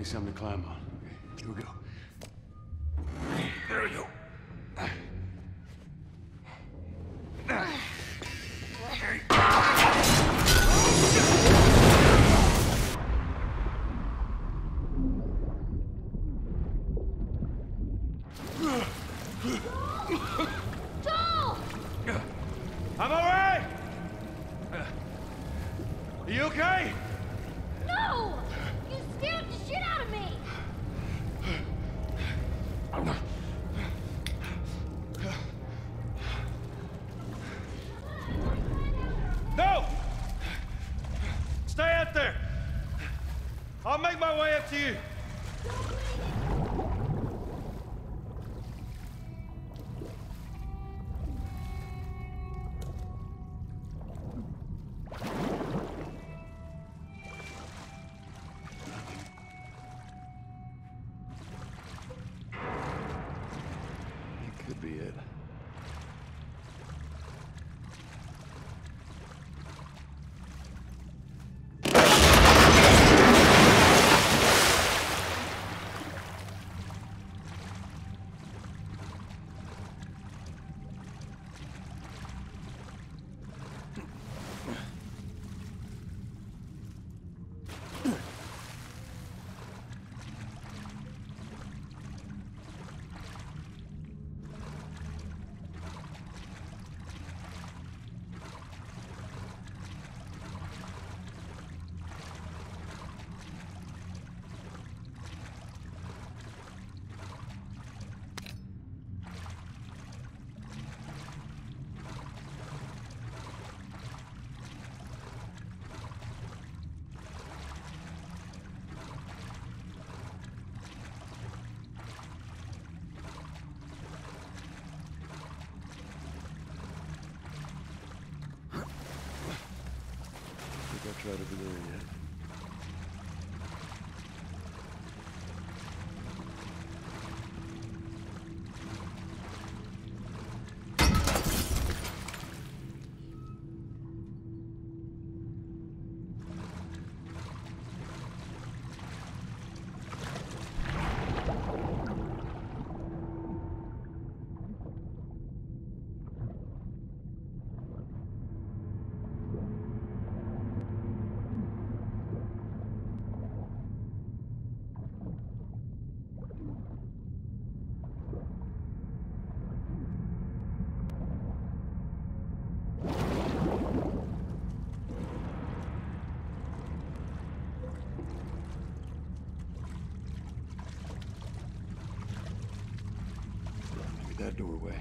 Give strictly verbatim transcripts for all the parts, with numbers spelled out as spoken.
something to climb on. Okay, here we go. There we go. Joel! I'm all right! Are you okay? No! You scared the shit out of me! No! Stay out there! I'll make my way up to you. Could be it. I'll try to be there yet. That doorway.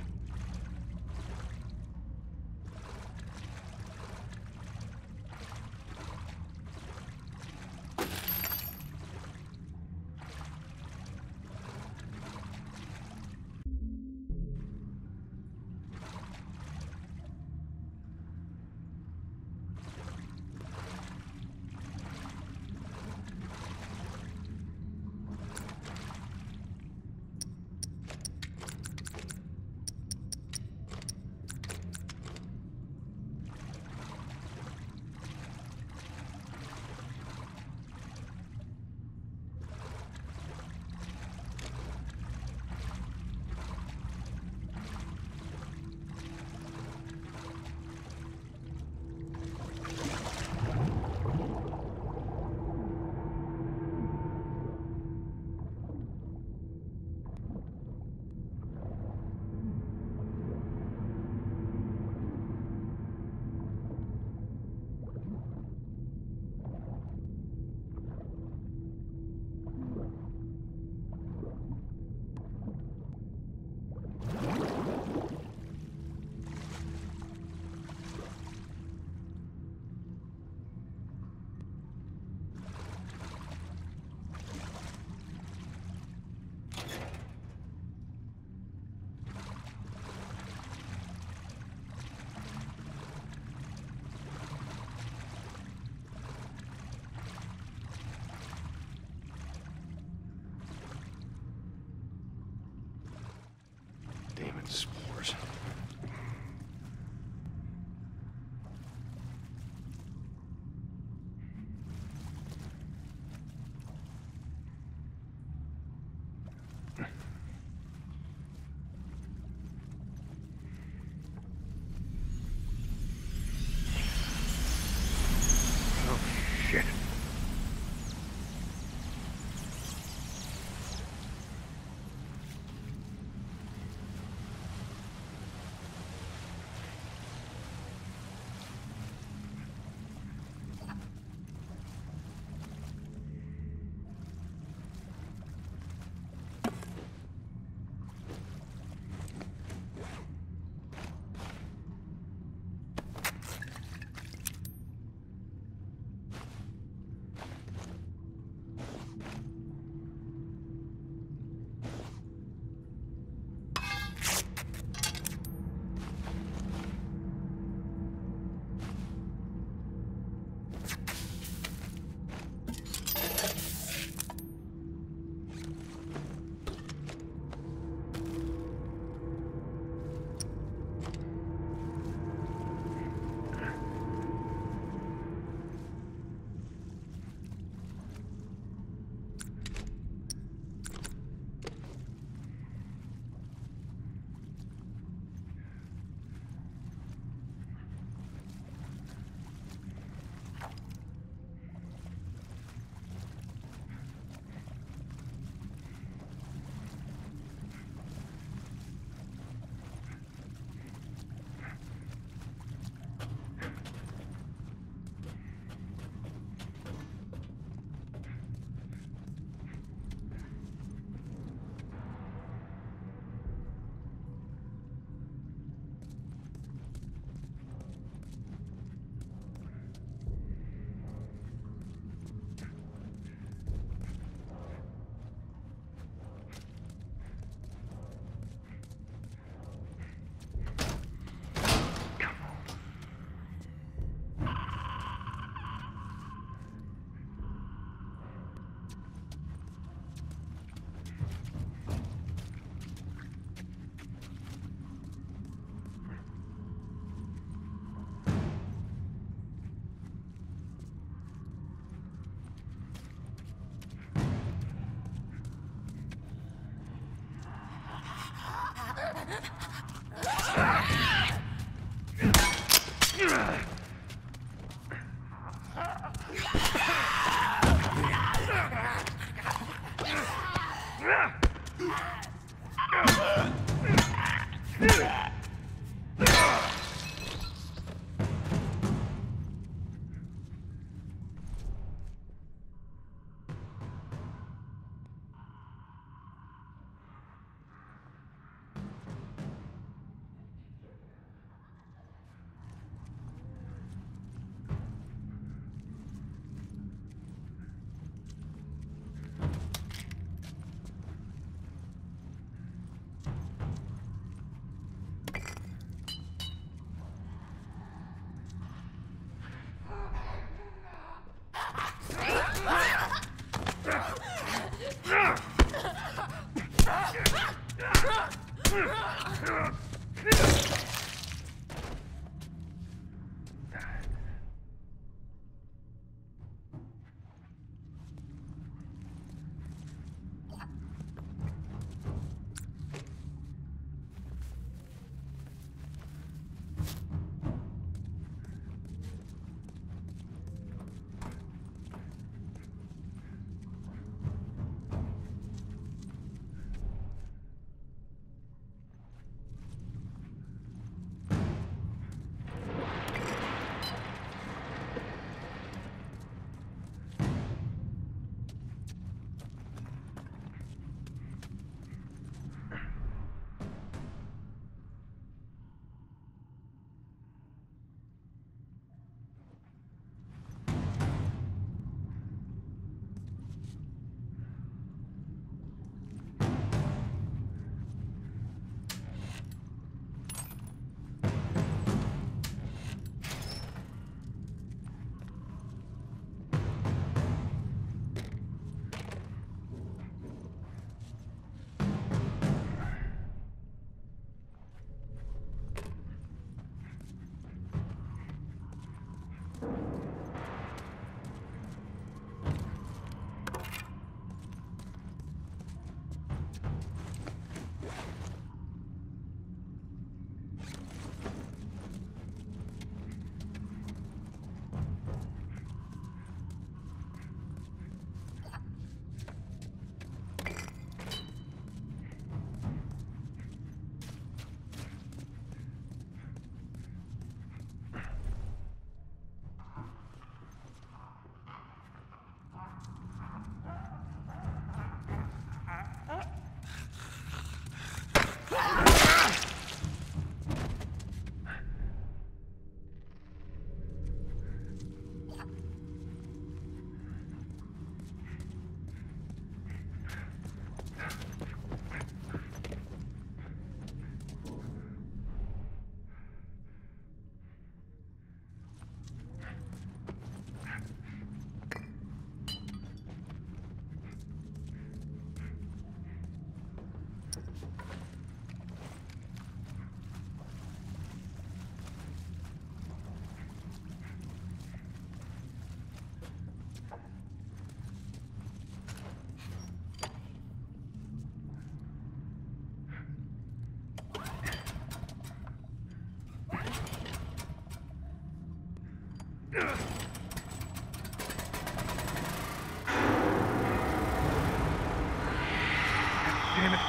Damn it.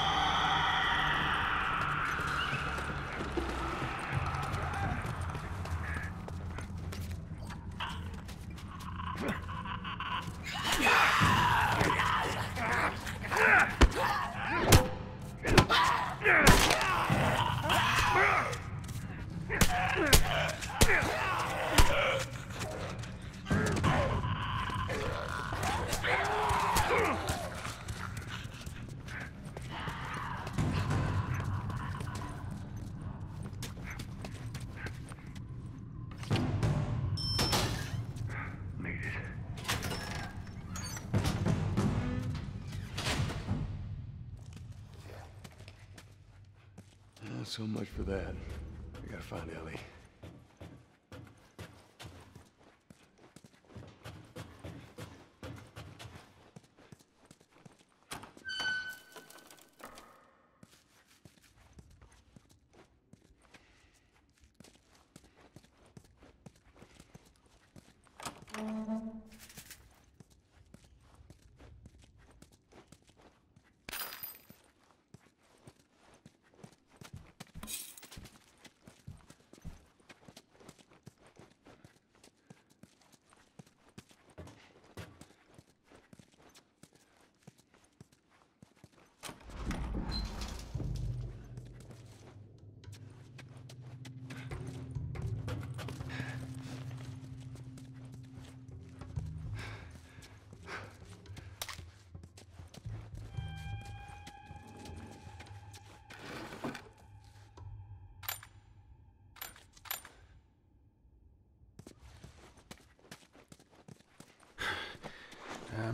So much for that. We gotta find Ellie.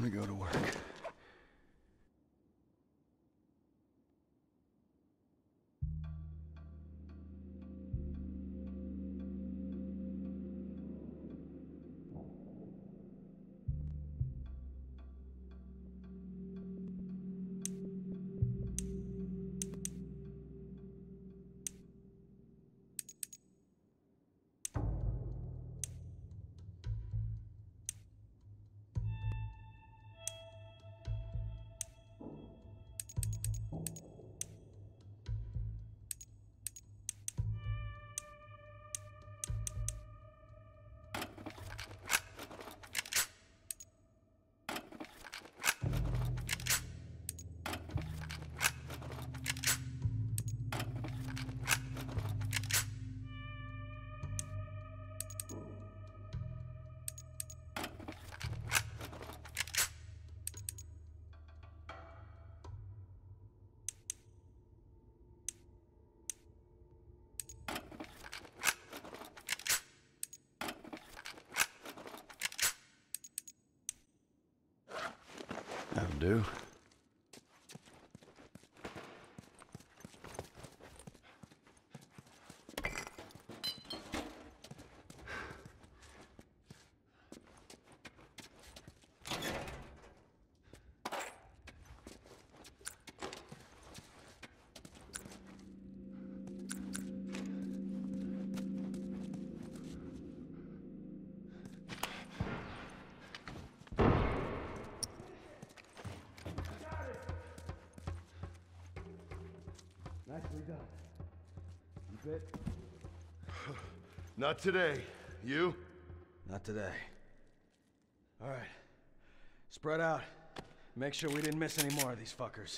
Time to go to work. That'll do. Nicely done. You fit? Not today. You? Not today. All right. Spread out. Make sure we didn't miss any more of these fuckers.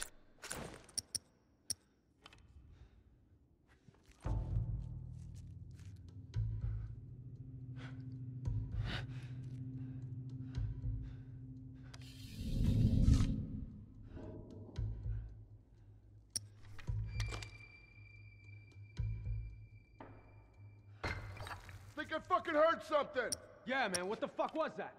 Think I fucking heard something! Yeah, man, what the fuck was that?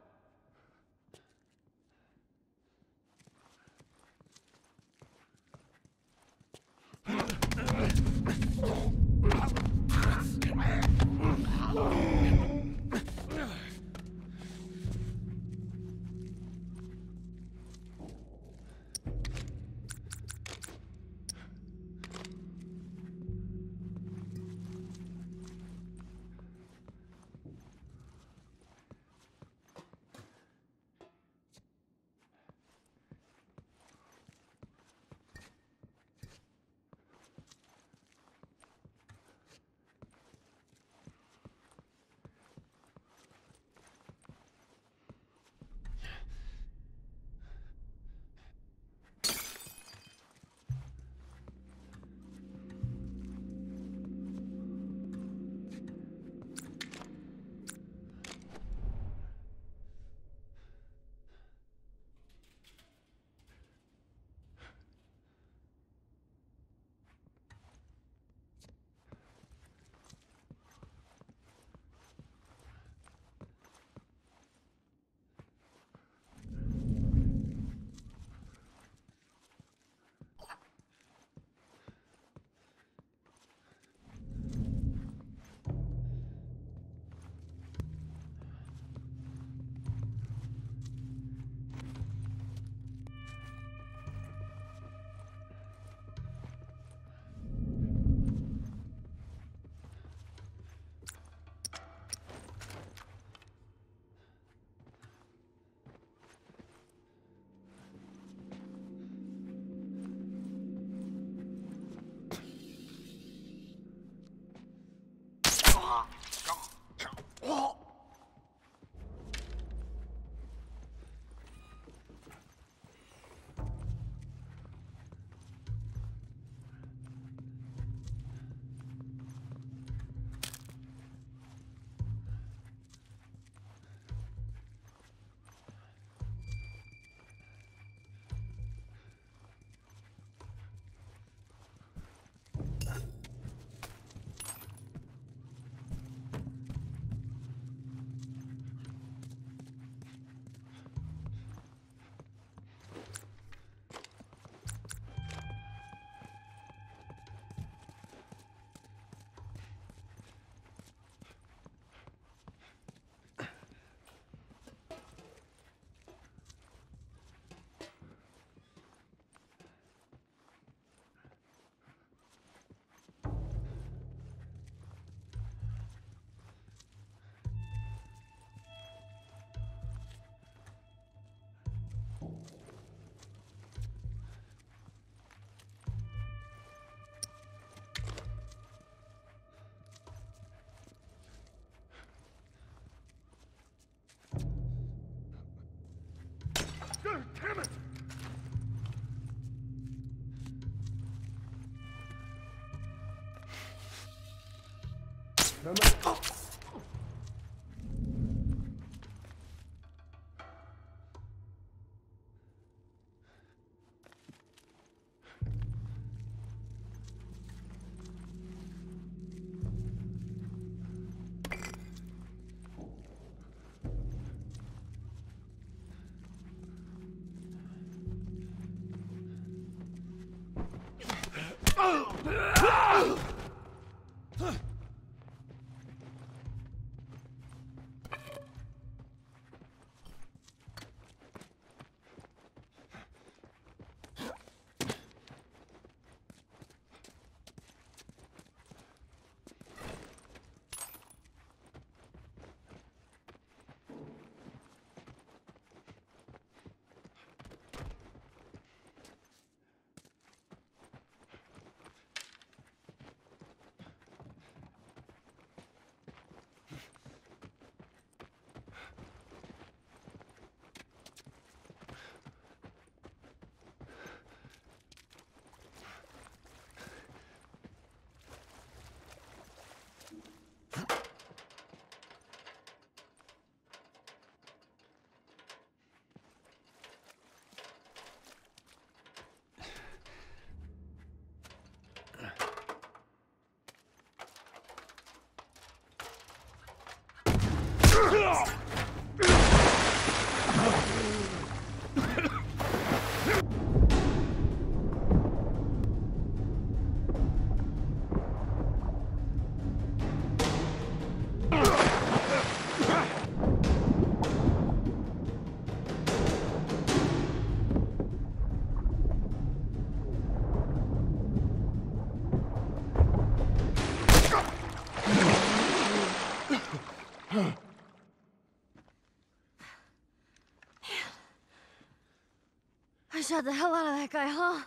I shot the hell out of that guy, huh?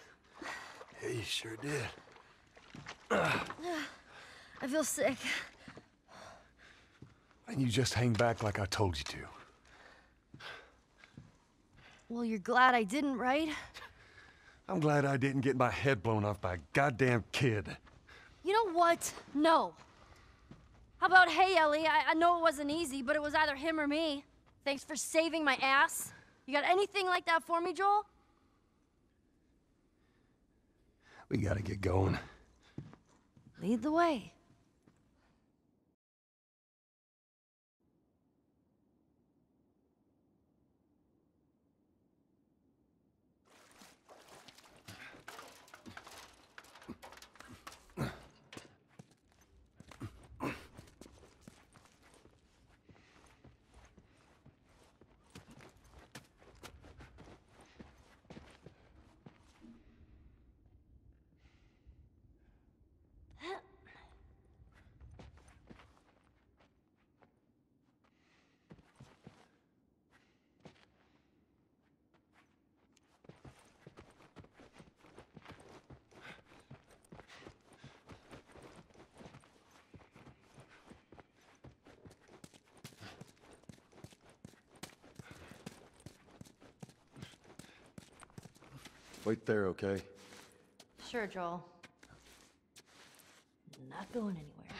Yeah, you sure did. I feel sick. And you just hang back like I told you to. Well, you're glad I didn't, right? I'm glad I didn't get my head blown off by a goddamn kid. You know what? No. How about, hey, Ellie, I, I know it wasn't easy, but it was either him or me. Thanks for saving my ass. You got anything like that for me, Joel? We gotta get going. Lead the way. Wait there, okay? Sure, Joel. Not going anywhere.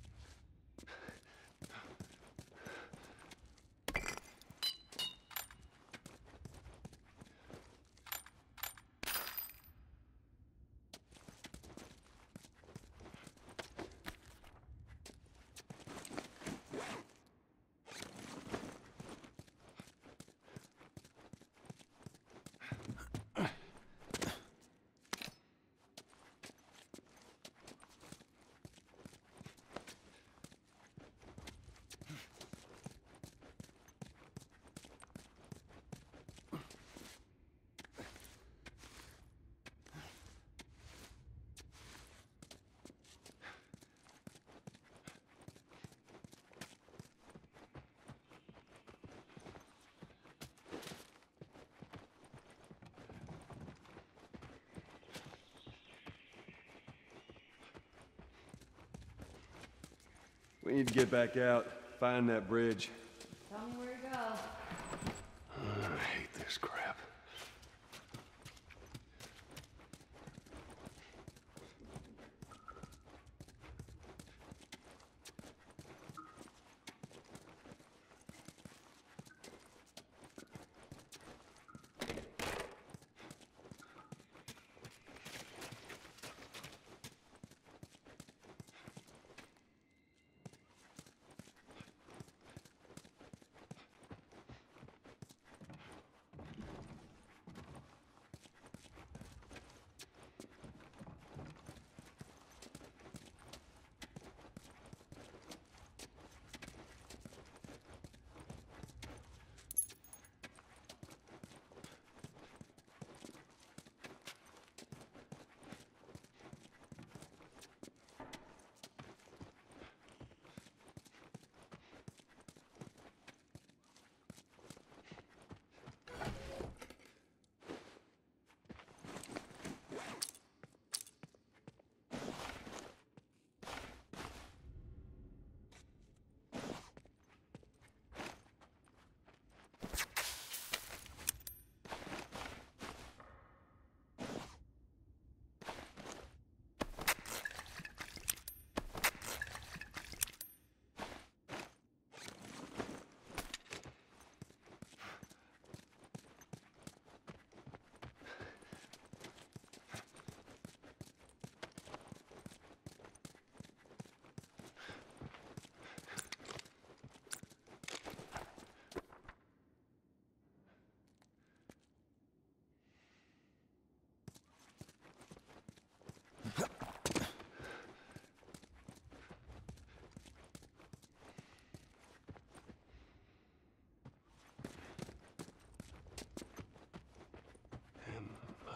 We need to get back out, find that bridge. Tell me where to go. I hate this crap.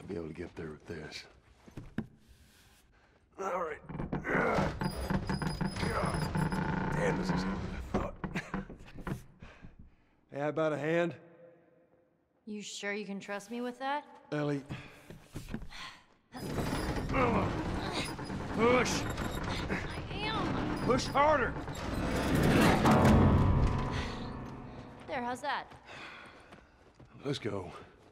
be able to get there with this. All right. Damn, this is harder than I thought. Hey, how about a hand? You sure you can trust me with that? Ellie. Push! I am! Push harder! There, how's that? Let's go.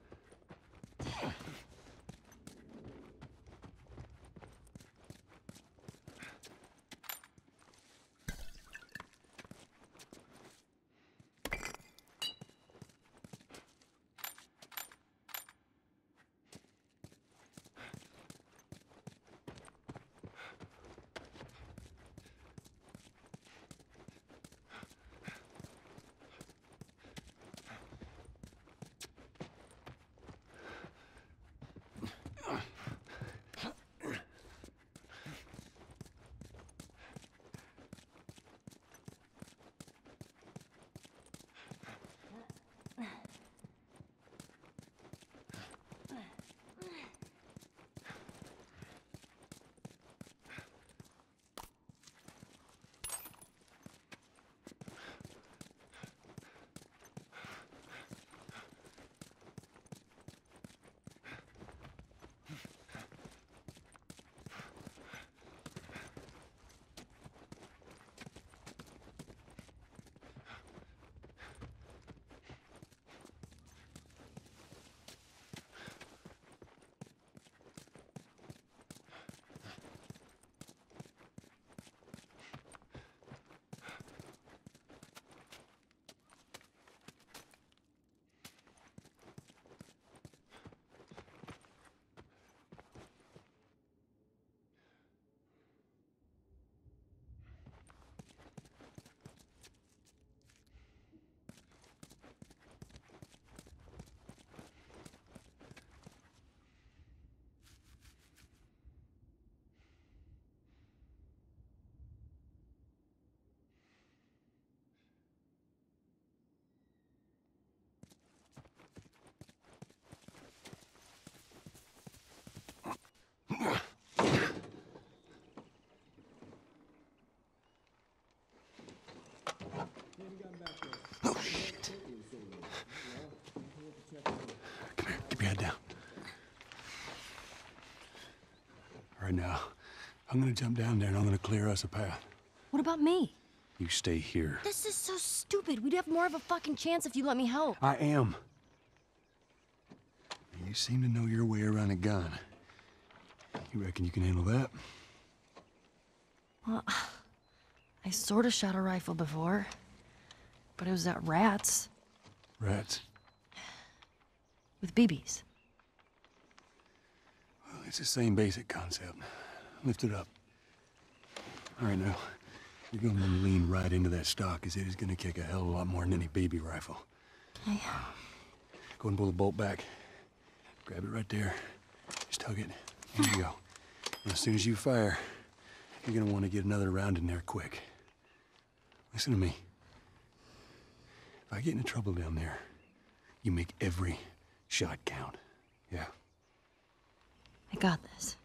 Oh, shit. Come here, keep your head down. All right, now, I'm gonna jump down there and I'm gonna clear us a path. What about me? You stay here. This is so stupid. We'd have more of a fucking chance if you let me help. I am. You seem to know your way around a gun. You reckon you can handle that? Well, I sort of shot a rifle before, but it was at rats Rats? with B Bs. Well, it's the same basic concept. Lift it up. All right, now, you're going to lean right into that stock, because it is going to kick a hell of a lot more than any baby rifle. Okay. Go and pull the bolt back. Grab it right there. Just tug it. There you go. And as soon as you fire, you're going to want to get another round in there quick. Listen to me. If I get into trouble down there, you make every shot count. Yeah? I got this.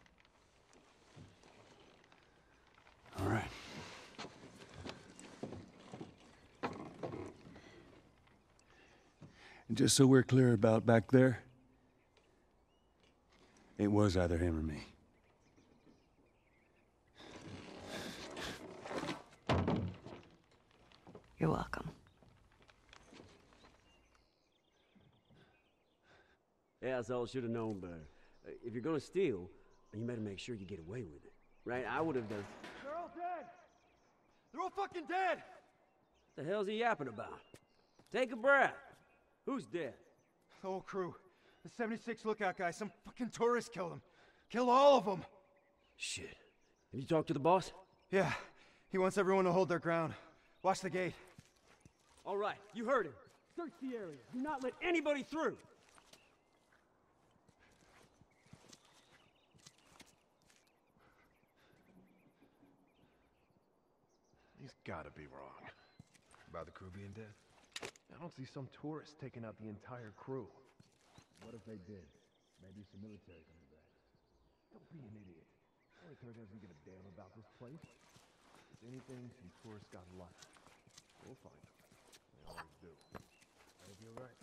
All right. And just so we're clear about back there, it was either him or me. You're welcome. Yeah, that's all I should have known better. Uh, if you're gonna steal, you better make sure you get away with it. Right? I would have done. They're all dead! They're all fucking dead! What the hell's he yapping about? Take a breath. Who's dead? The whole crew. The seventy-six lookout guy, some fucking tourist killed him. Killed all of them. Shit. Have you talked to the boss? Yeah, he wants everyone to hold their ground. Watch the gate. All right, you heard him. Search the area. Do not let anybody through. He's gotta be wrong. About the crew being dead? I don't see some tourists taking out the entire crew. What if they did? Maybe some military coming back. Don't be an idiot. Military doesn't give a damn about this place. If anything, some tourists got lucky. We'll find them. They always do. I hope you're right.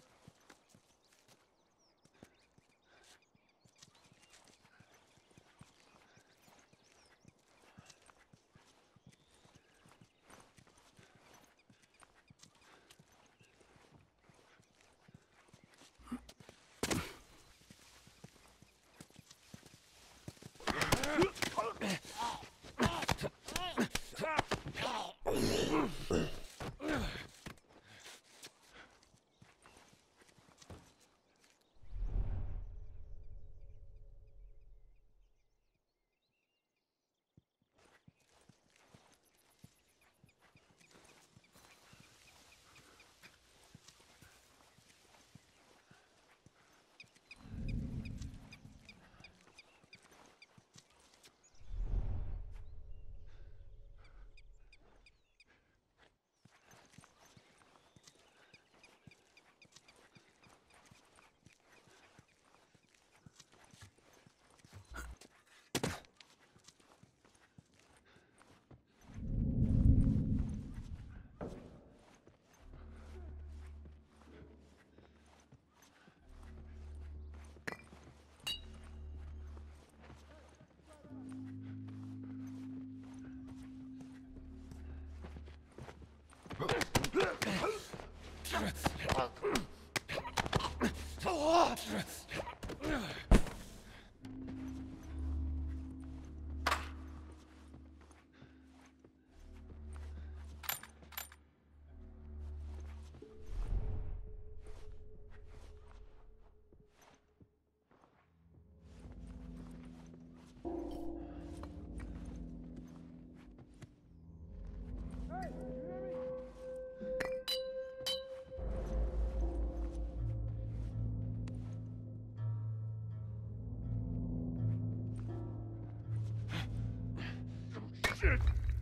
Shit!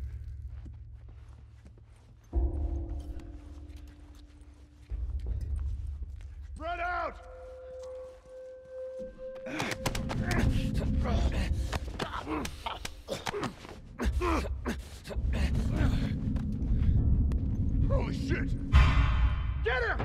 Spread out! Holy shit! Get him!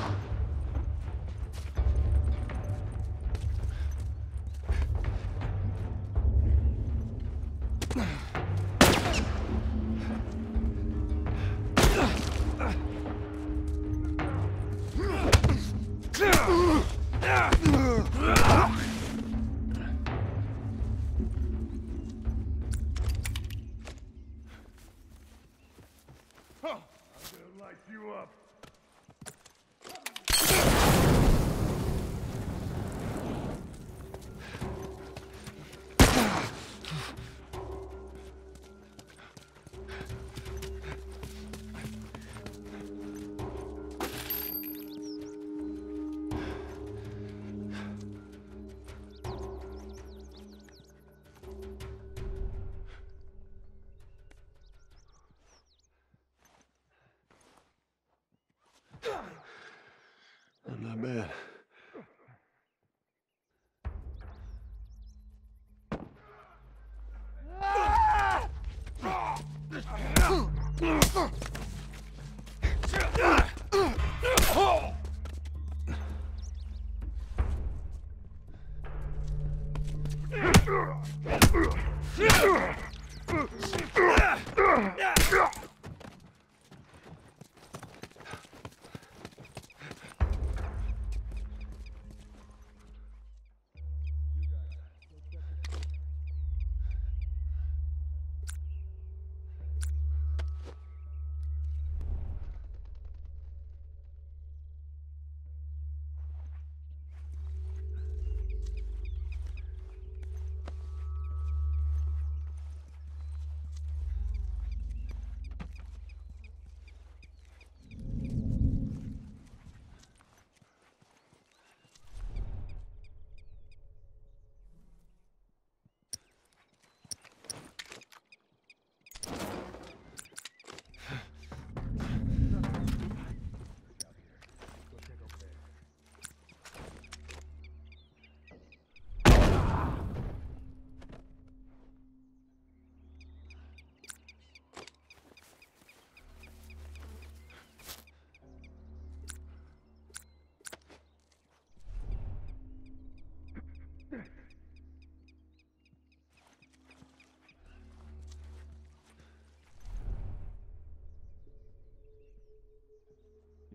Not bad.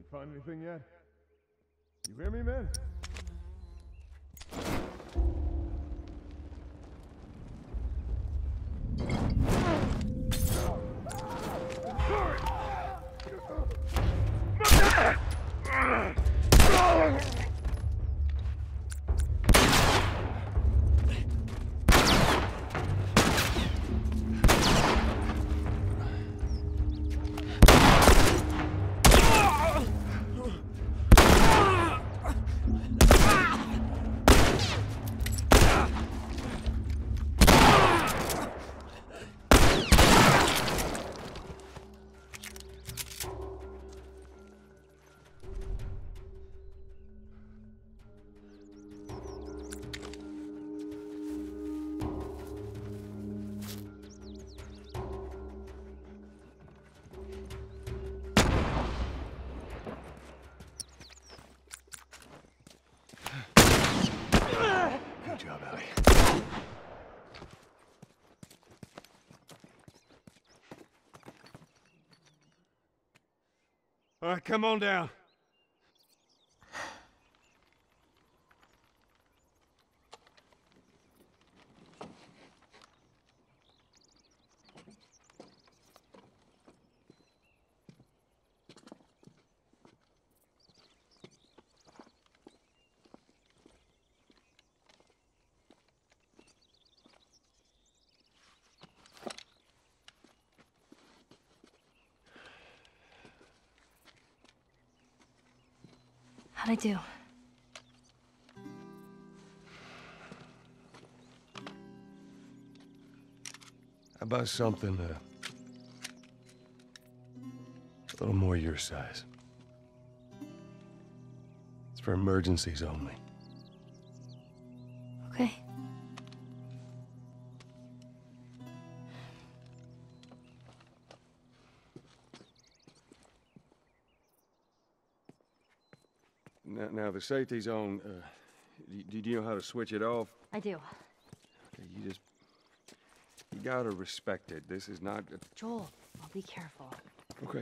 find anything yet? You hear me, man? Good job, Ellie. All right, come on down. How'd I do? How about something uh, a little more your size? It's for emergencies only. Okay. Now, now the safety zone, uh, do, do you know how to switch it off? I do. Okay, you just, you gotta respect it. This is not... A... Joel, I'll be careful. Okay.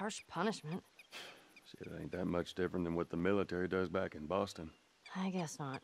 harsh punishment. Shit, ain't that much different than what the military does back in Boston. I guess not.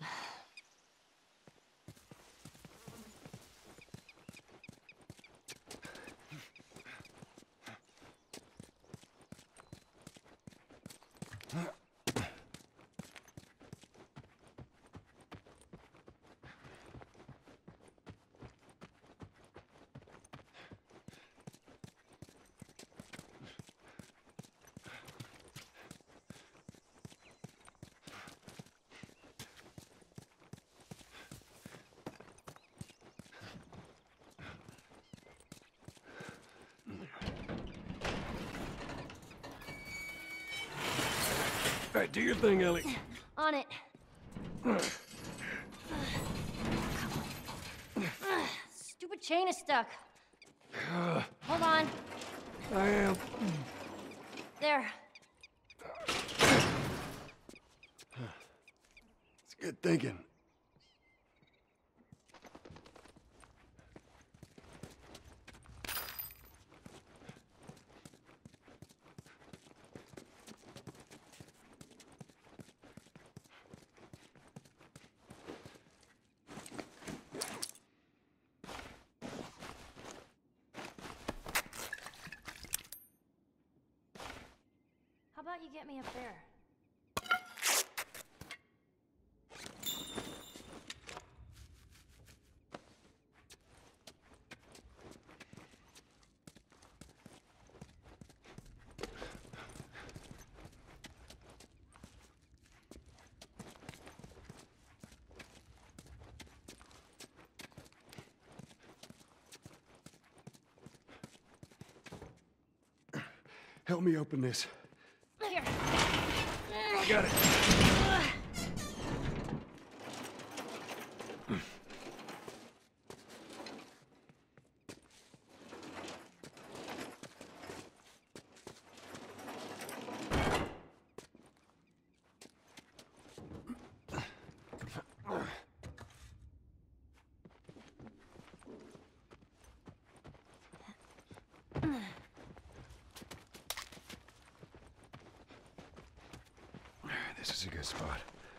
All right, do your thing, Ellie. On it. Stupid chain is stuck. Hold on. I am. There. It's good thinking. How about you get me up there? Help me open this. Here. I got it. This is a good spot.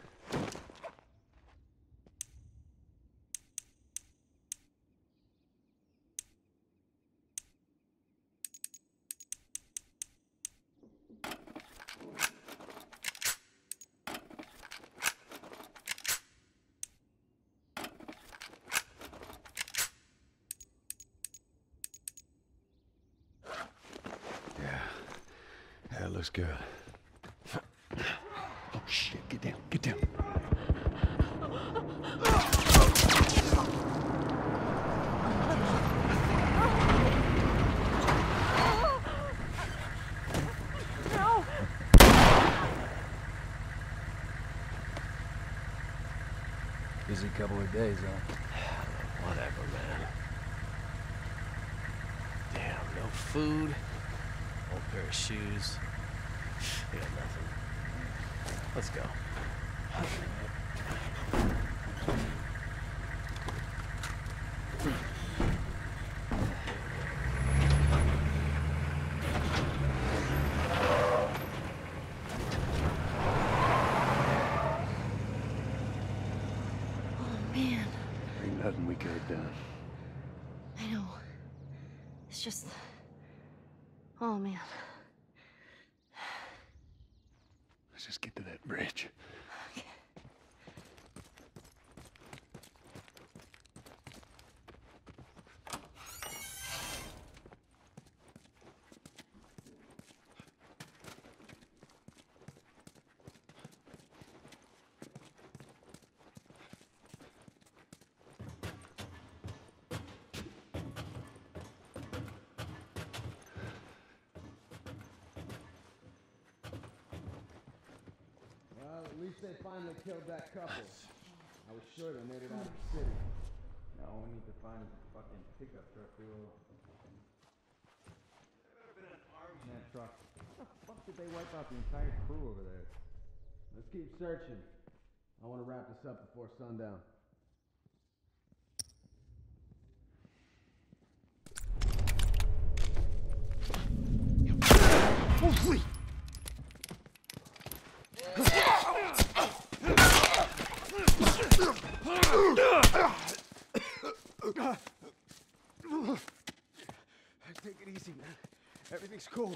Yeah, that looks good. Oh shit, get down, get down. No. Busy couple of days, huh? Whatever, man. Damn, no food, old pair of shoes. We got nothing. Let's go. Oh, man. Ain't nothing we could have done. I know. It's just... Oh, man. Let's just get to that bridge. Okay. Well, at least they finally killed that couple. I was sure they made it out of the city. Now all we need to find is a fucking pickup truck fuel. Man, truck. How the fuck did they wipe out the entire crew over there? Let's keep searching. I want to wrap this up before sundown. Oh Take it easy, man. Everything's cool.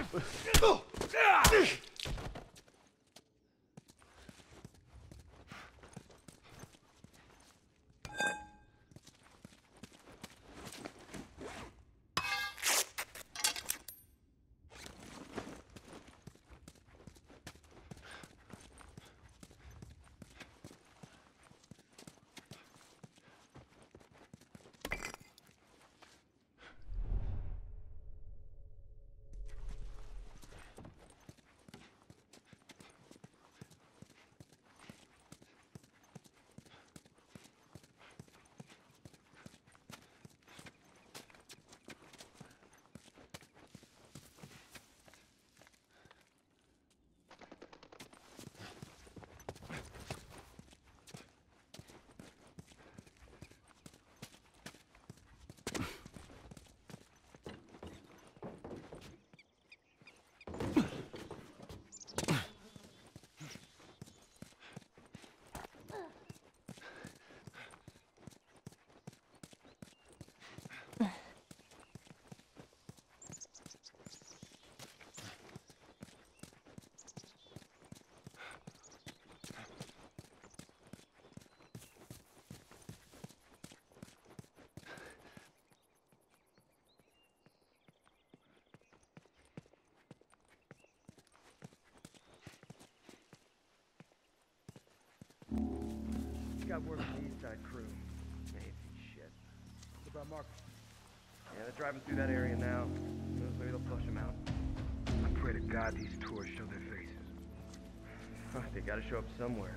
Got word from the east side crew. Hey, shit. What about Mark? Yeah, they're driving through that area now. Who knows, maybe they'll flush them out. I pray to God these tours show their faces. They gotta show up somewhere.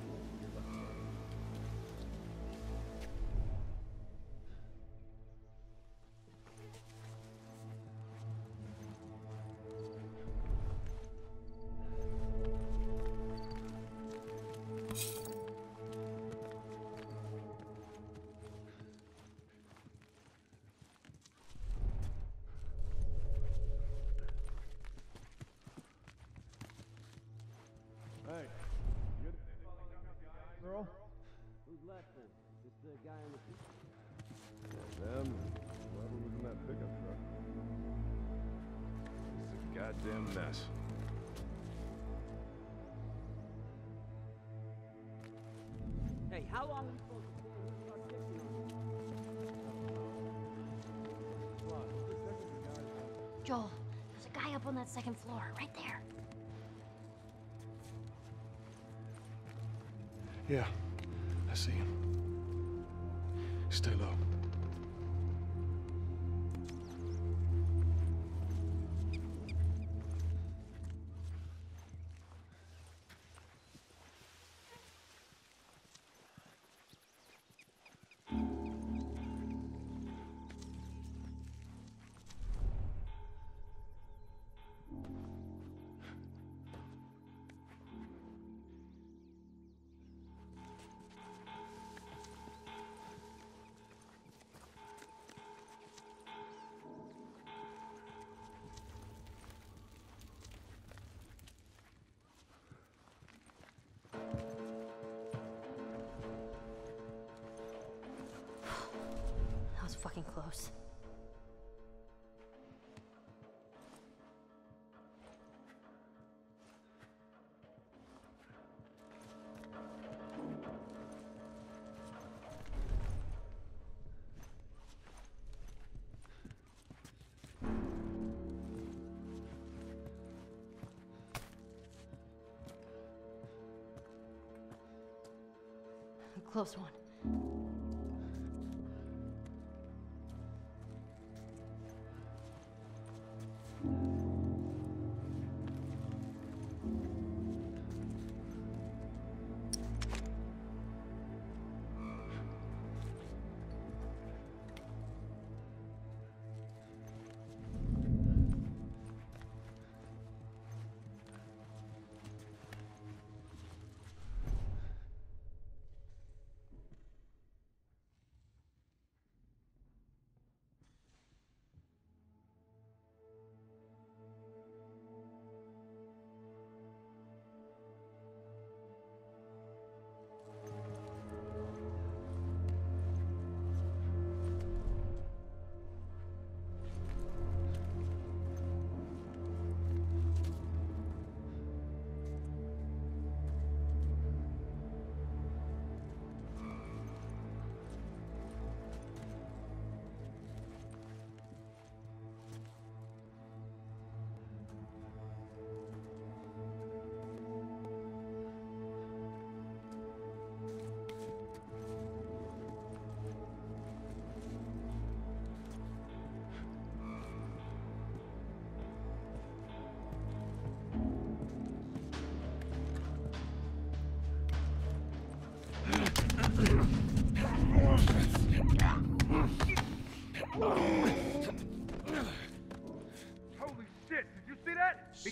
Hey, you good? Girl? Who's left then? Just the guy on the seat? Them. Whoever was in that pickup truck. It's a goddamn mess. Hey, how long are we supposed to stand here and start fixing them? Joel, there's a guy up on that second floor, right there. Yeah, I see him. Stay low. That was fucking close. Close one.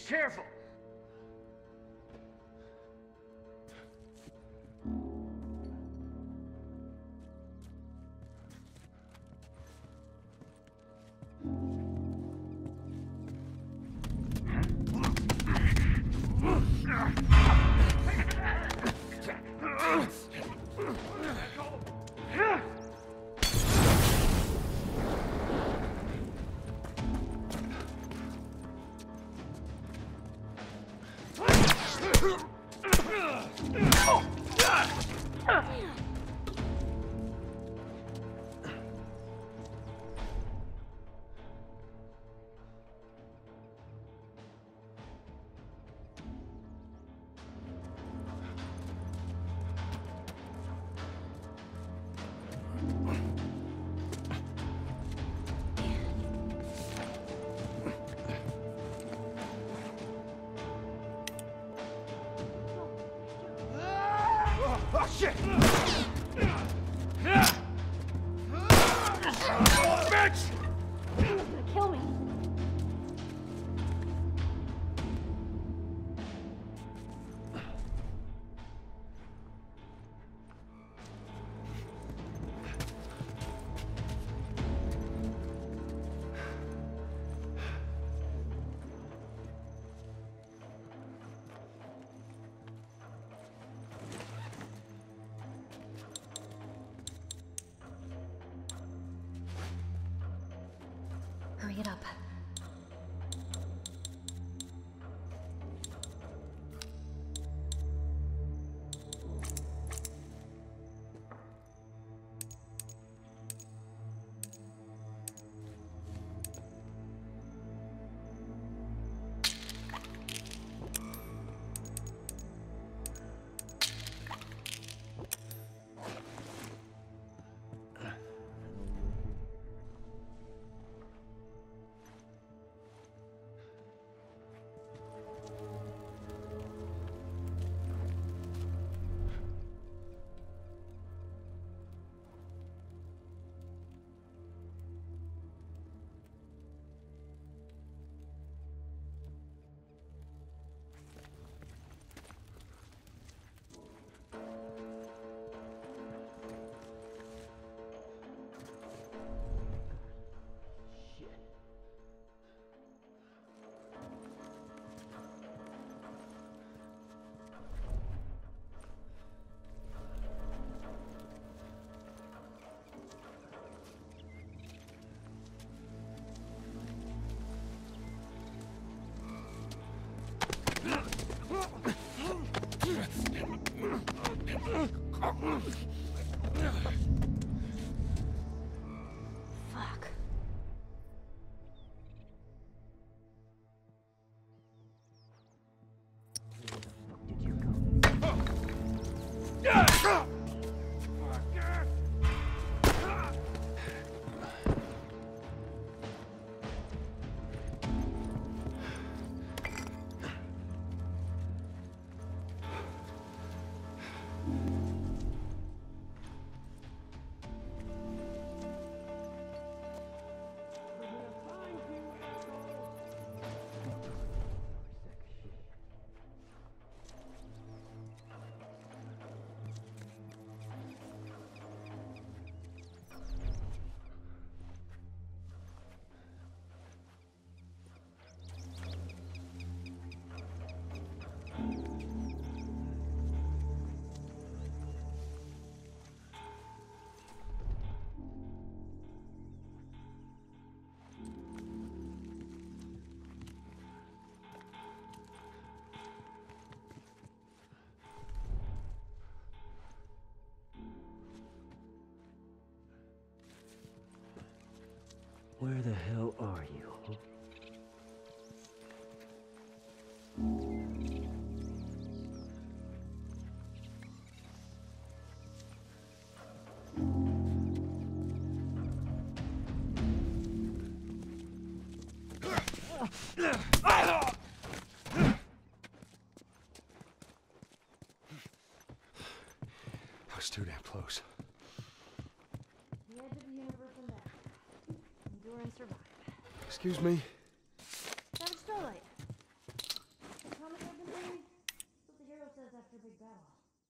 careful! Oh, shit! Bitch! He's gonna kill me. Hurry it up. Fuck. Where the hell are you? Huh? I was too damn close. The edge of the universe and back. Endure and survive. Excuse me? Savage Starlight. after a big battle.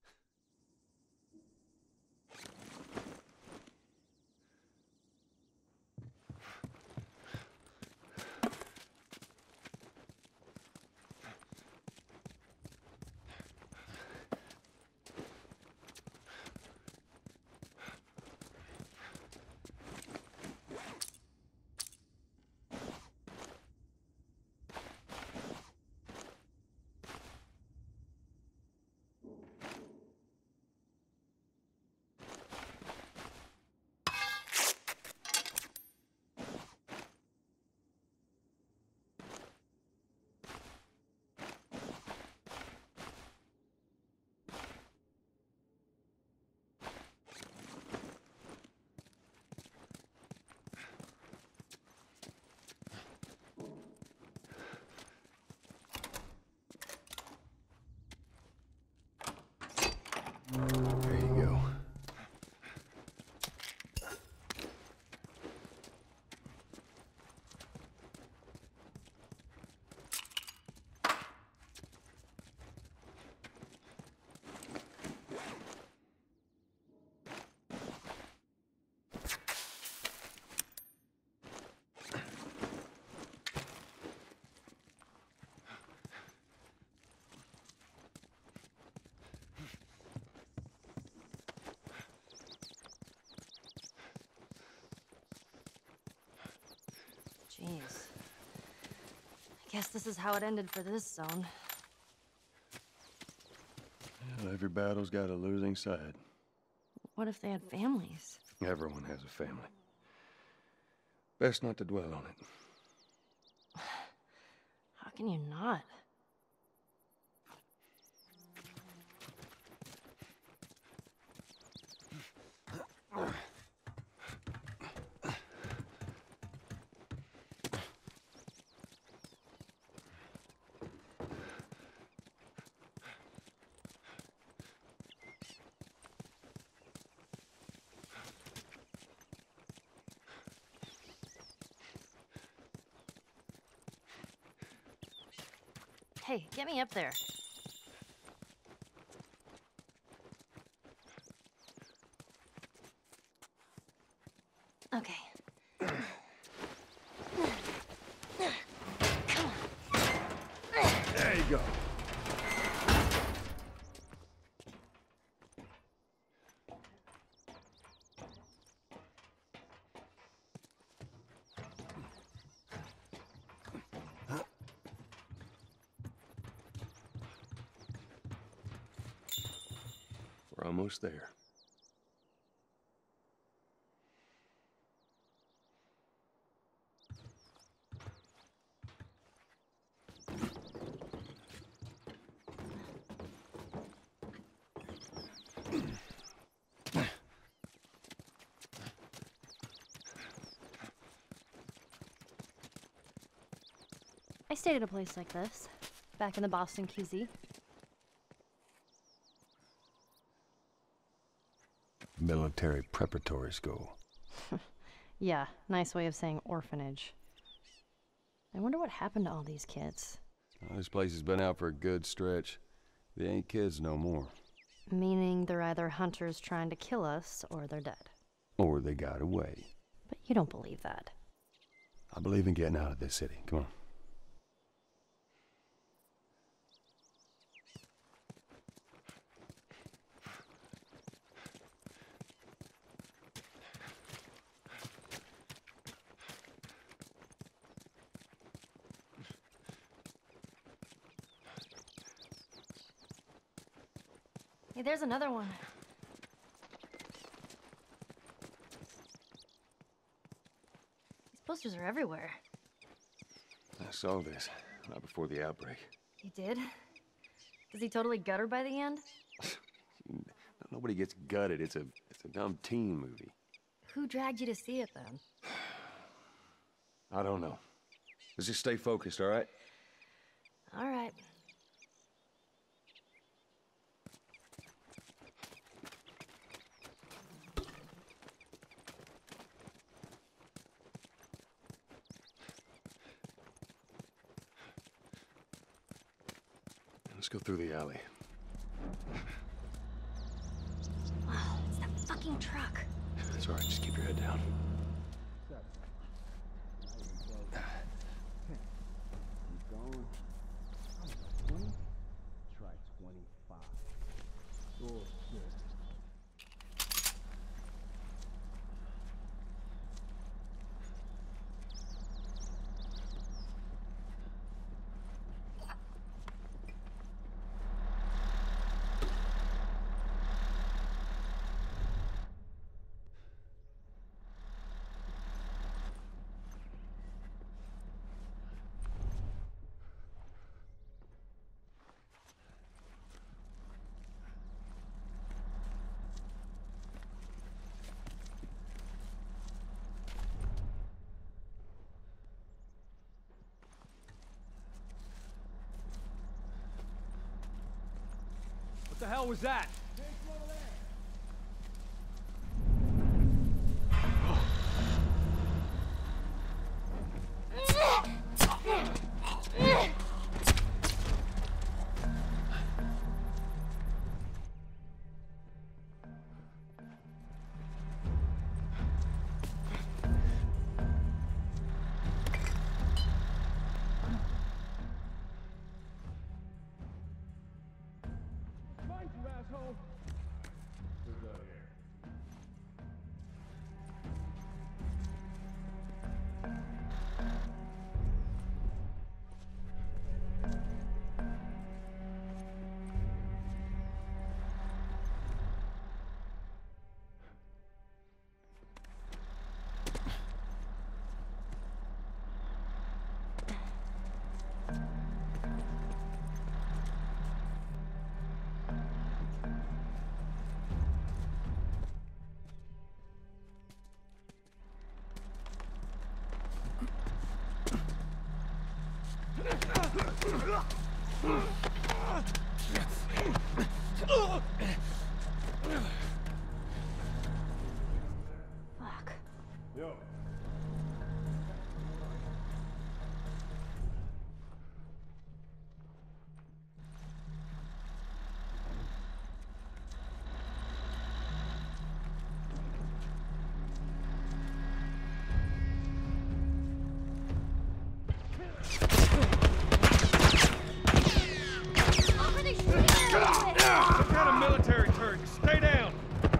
There you go. Jeez. I guess this is how it ended for this zone. Well, every battle's got a losing side. What if they had families? Everyone has a family. Best not to dwell on it. How can you not? Hey, get me up there. Okay. Come on. There you go. We're almost there. I stayed at a place like this, back in the Boston Q Z. Military preparatory school. Yeah, nice way of saying orphanage. I wonder what happened to all these kids. Well, this place has been out for a good stretch. They ain't kids no more. Meaning they're either hunters trying to kill us, or they're dead. Or they got away. But you don't believe that. I believe in getting out of this city. Come on. Hey, there's another one. These posters are everywhere. I saw this right before the outbreak. You did? Does he totally gut her by the end? Nobody gets gutted. It's a it's a dumb teen movie. Who dragged you to see it then? I don't know. Let's just stay focused, all right? All right. Let's go through the alley. fucking truck. It's all right, just keep your head down. Keep going. twenty? Try twenty-five. Bullshit. What the hell was that? Fuck. Yo. Some kind of military turret. Stay down.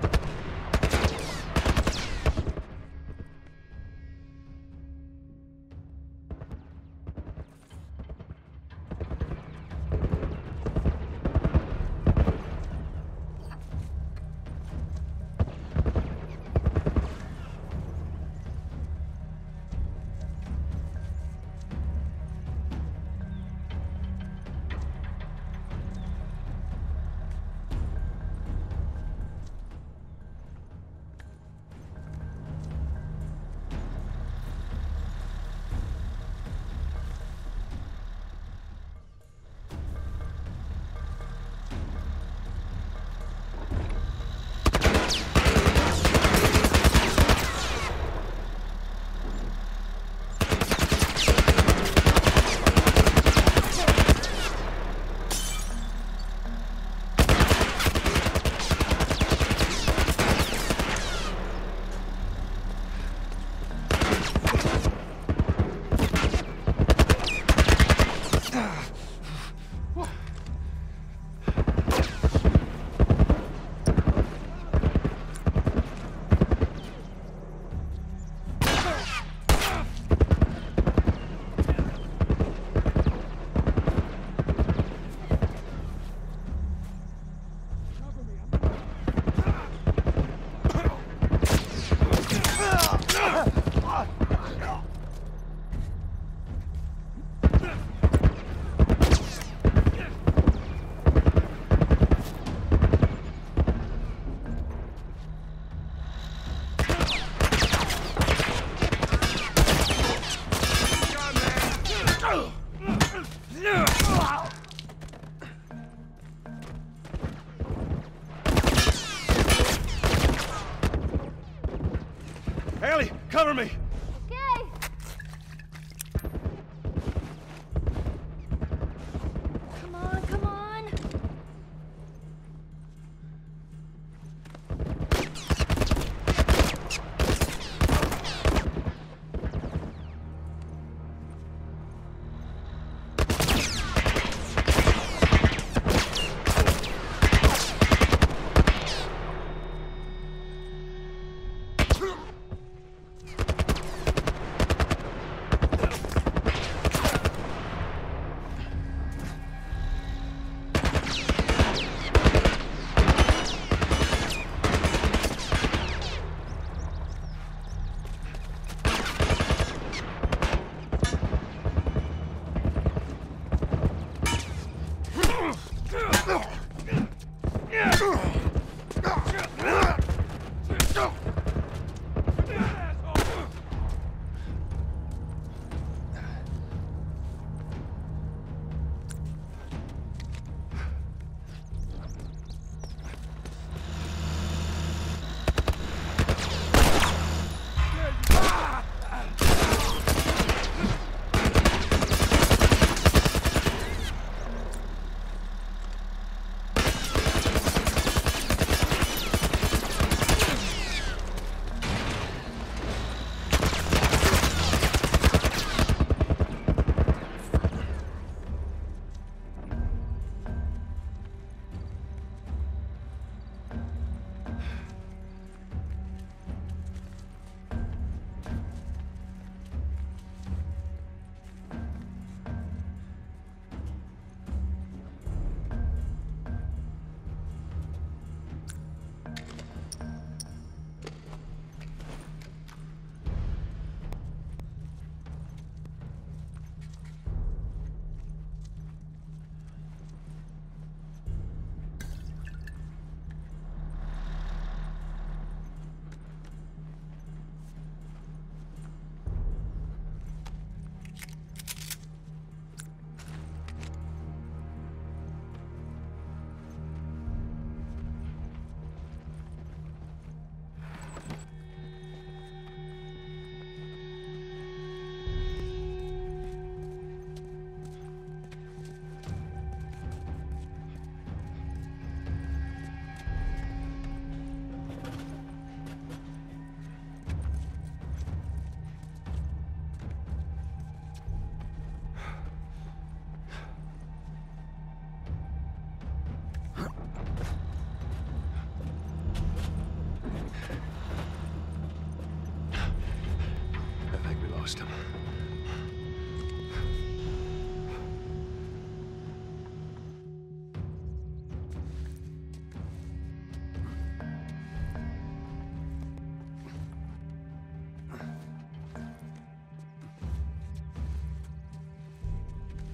Ellie, cover me! Okay. Come on, come on.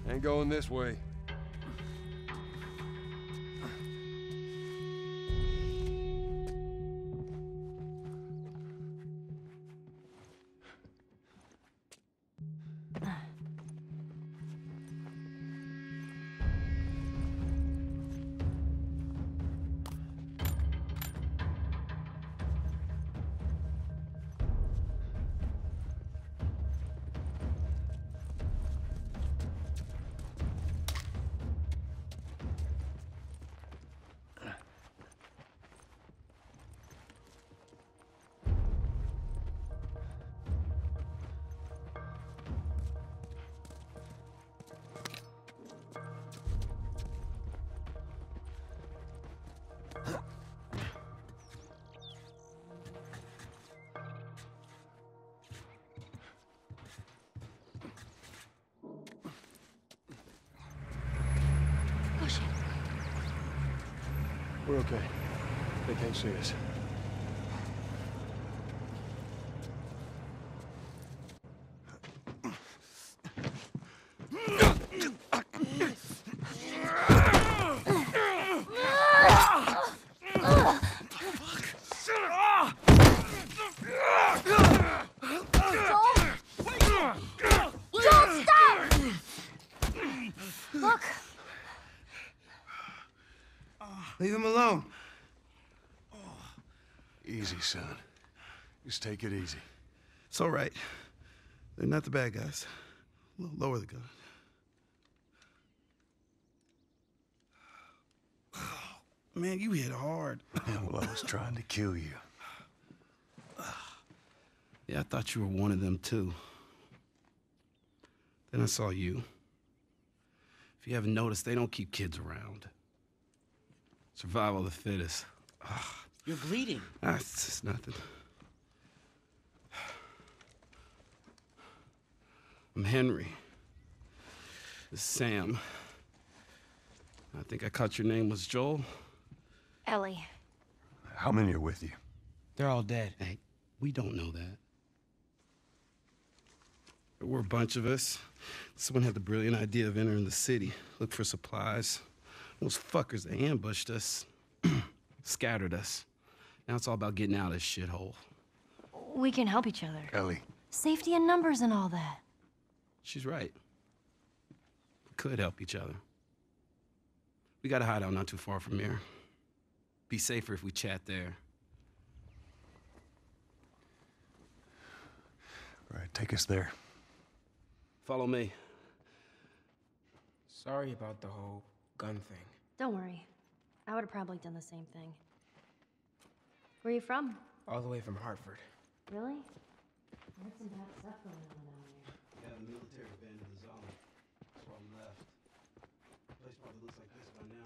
Ain't going this way. We're okay. They can't see us. Leave him alone. Easy, son. Just take it easy. It's all right. They're not the bad guys. L- lower the gun. Man, you hit hard. Yeah, well, I was trying to kill you. Yeah, I thought you were one of them, too. Then I saw you. If you haven't noticed, they don't keep kids around. Survival of the fittest. Ugh. You're bleeding. Ah, it's just nothing. I'm Henry. This is Sam. I think I caught your name was Joel. Ellie. How many are with you? They're all dead. Hey, we don't know that. There were a bunch of us. Someone had the brilliant idea of entering the city, look for supplies. Those fuckers, they ambushed us, scattered us. Now it's all about getting out of this shithole. We can help each other. Ellie. Safety in numbers and all that. She's right. We could help each other. We got a hideout not too far from here. Be safer if we chat there. All right, take us there. Follow me. Sorry about the whole gun thing. Don't worry. I would have probably done the same thing. Where are you from? All the way from Hartford. Really? I had some bad stuff going on down here. Yeah, the military abandoned the zone. That's why I'm left. The place probably looks like this by now.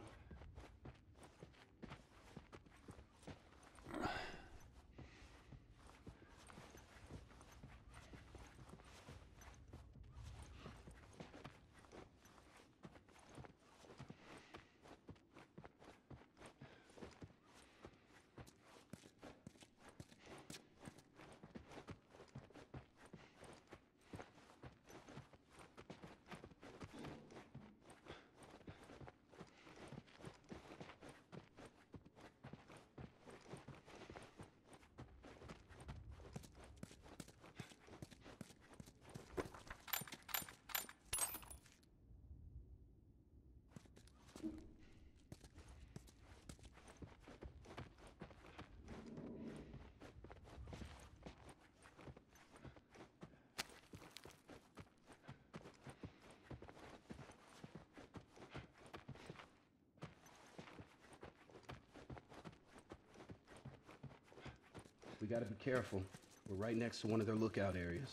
We gotta be careful. We're right next to one of their lookout areas.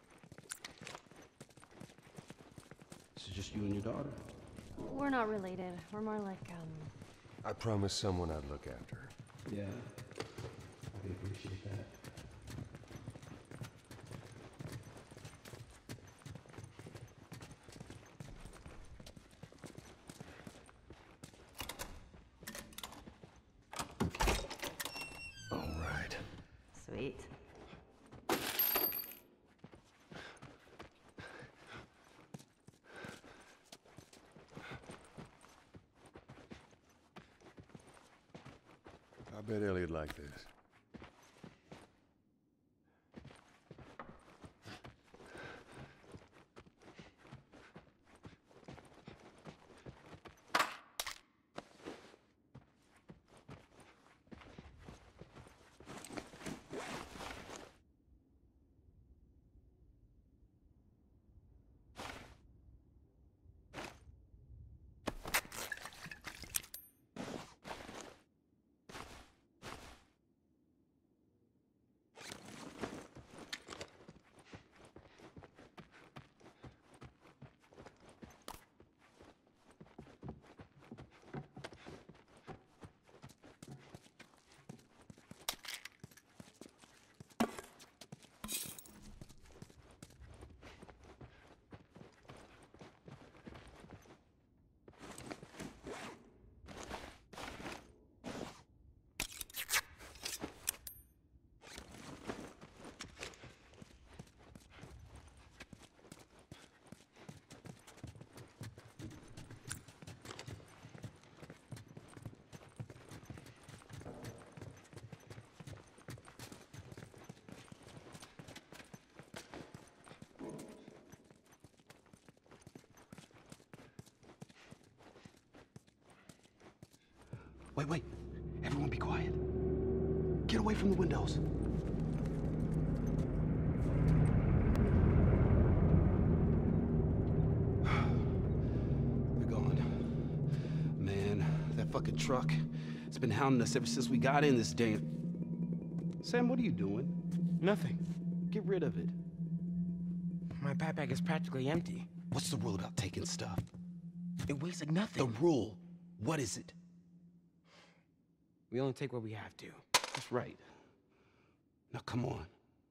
This is just you and your daughter? We're not related. We're more like, um... I promised someone I'd look after her. Yeah. I appreciate that. Sweet. bet Ellie'd like this. Wait, wait. Everyone be quiet. Get away from the windows. They're gone. Man, that fucking truck, it's been hounding us ever since we got in this damn... Sam, what are you doing? Nothing. Get rid of it. My backpack is practically empty. What's the rule about taking stuff? It weighs like nothing. The rule. What is it? We only take what we have to. That's right. Now, come on.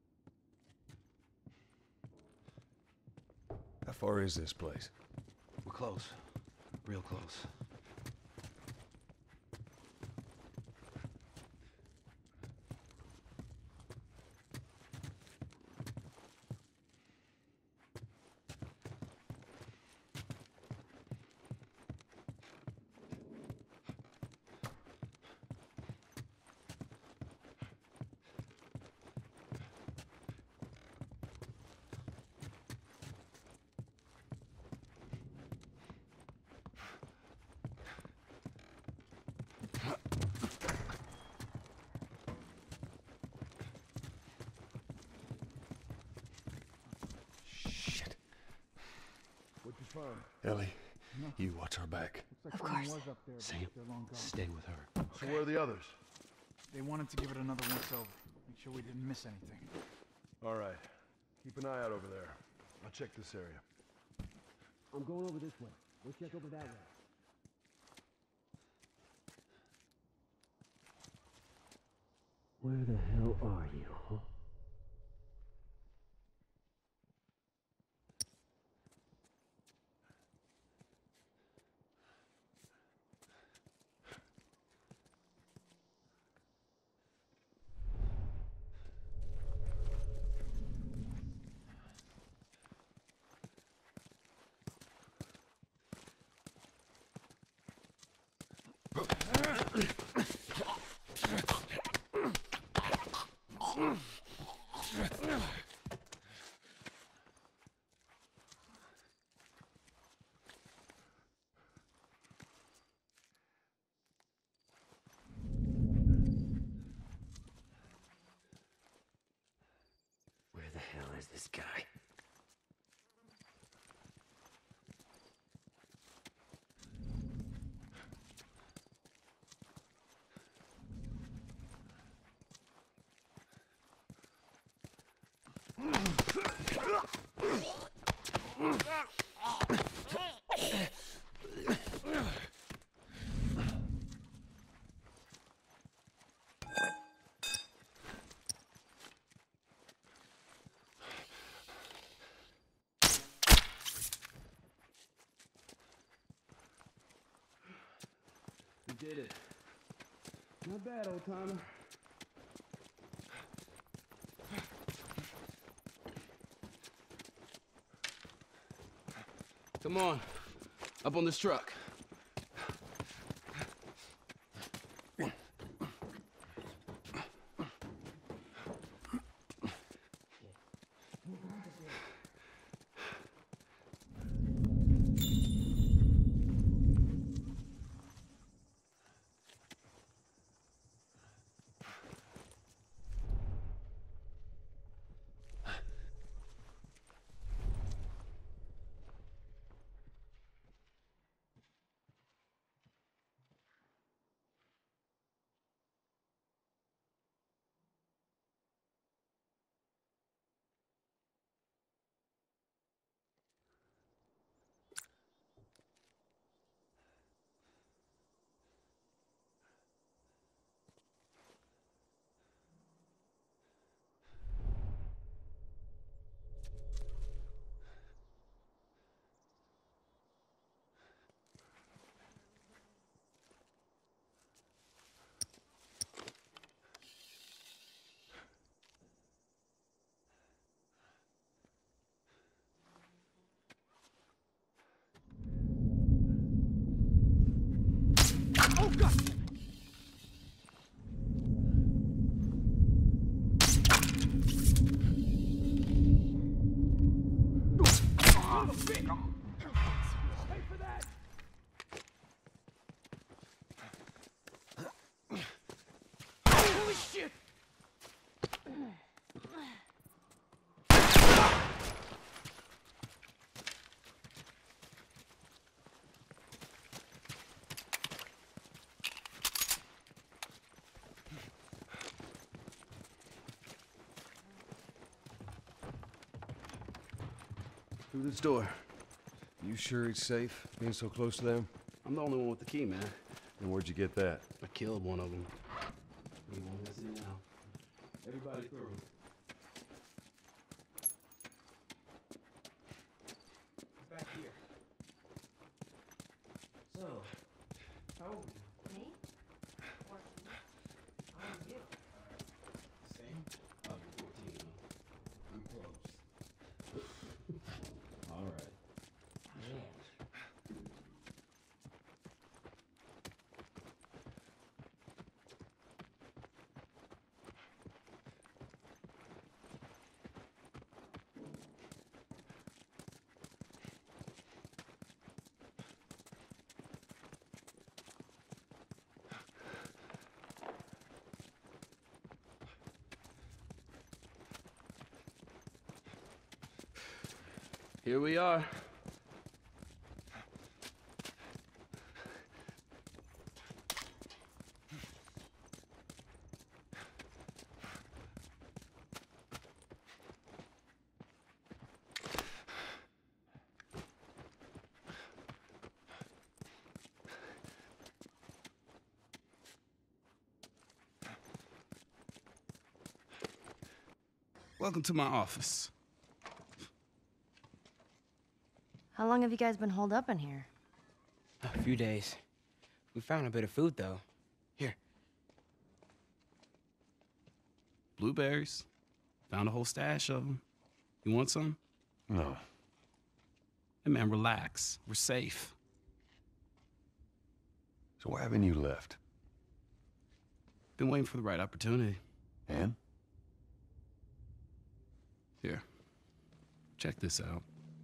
How far is this place? We're close. Real close. Ellie, you watch our back. Of course. Sam, stay with her. So where are the others? They wanted to give it another once over. Make sure we didn't miss anything. All right. Keep an eye out over there. I'll check this area. I'm going over this way. We'll check over that way. Where the hell are you, huh? Where the hell is this guy? You did it. Not bad, old timer. Come on. Up on this truck. Through this door. You sure it's safe, being so close to them? I'm the only one with the key, man. And where'd you get that? I killed one of them. Everybody through. Back here. So, how old are you? Me? How old are you? Same? I'll be fourteen. I'm close. All right. Man. Here we are. Welcome to my office. How long have you guys been holed up in here? A few days. We found a bit of food, though. Here. Blueberries. Found a whole stash of them. You want some? No. Hey, man, relax. We're safe. So why haven't you left? Been waiting for the right opportunity. And? Here. Check this out.